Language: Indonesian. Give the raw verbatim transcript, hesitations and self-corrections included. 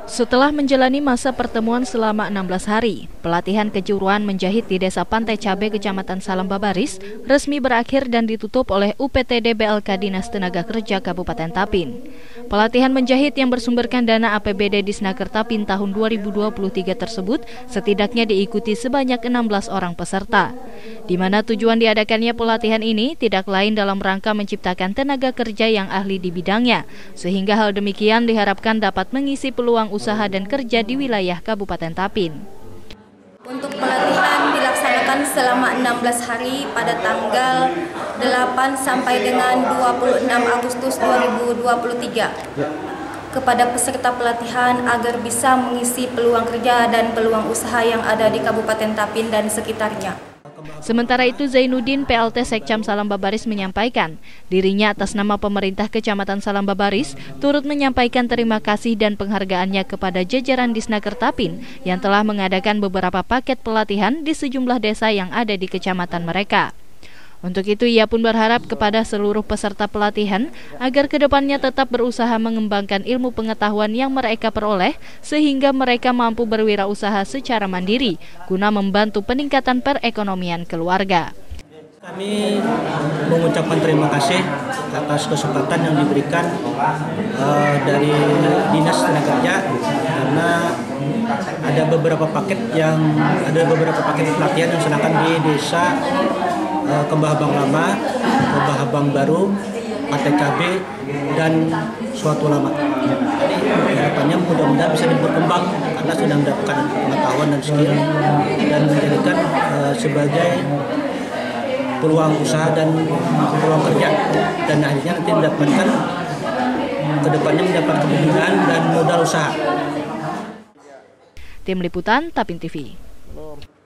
Setelah menjalani masa pertemuan selama enam belas hari, pelatihan kejuruan menjahit di Desa Pantai Cabe, Kecamatan Salam Babaris, resmi berakhir dan ditutup oleh U P T D B L K Dinas Tenaga Kerja Kabupaten Tapin. Pelatihan menjahit yang bersumberkan dana A P B D Disnaker Tapin tahun dua ribu dua puluh tiga tersebut setidaknya diikuti sebanyak enam belas orang peserta, di mana tujuan diadakannya pelatihan ini tidak lain dalam rangka menciptakan tenaga kerja yang ahli di bidangnya, sehingga hal demikian diharapkan dapat mengisi peluang usaha dan kerja di wilayah Kabupaten Tapin. Untuk pelatihan dilaksanakan selama enam belas hari pada tanggal delapan sampai dengan dua puluh enam Agustus dua ribu dua puluh tiga kepada peserta pelatihan agar bisa mengisi peluang kerja dan peluang usaha yang ada di Kabupaten Tapin dan sekitarnya. Sementara itu, Zainuddin, P L T Sekcam Salam Babaris menyampaikan, dirinya atas nama pemerintah Kecamatan Salam Babaris turut menyampaikan terima kasih dan penghargaannya kepada jajaran Disnaker Tapin yang telah mengadakan beberapa paket pelatihan di sejumlah desa yang ada di kecamatan mereka. Untuk itu, ia pun berharap kepada seluruh peserta pelatihan agar kedepannya tetap berusaha mengembangkan ilmu pengetahuan yang mereka peroleh sehingga mereka mampu berwirausaha secara mandiri guna membantu peningkatan perekonomian keluarga. Kami mengucapkan terima kasih atas kesempatan yang diberikan uh, dari Dinas Tenaga Kerja karena ada beberapa paket yang ada beberapa paket pelatihan yang dilaksanakan di desa uh, Kembahabang Lama, Kembahabang Baru, Pantai Cabe, dan Suatu Lama. Jadi harapannya mudah-mudahan bisa berkembang karena sudah mendapatkan pengetahuan dan skill dan menjadikan uh, sebagai peluang usaha dan peluang kerja, dan akhirnya nanti mendapatkan kedepannya mendapat pembinaan dan modal usaha. Tim Liputan Tapin T V.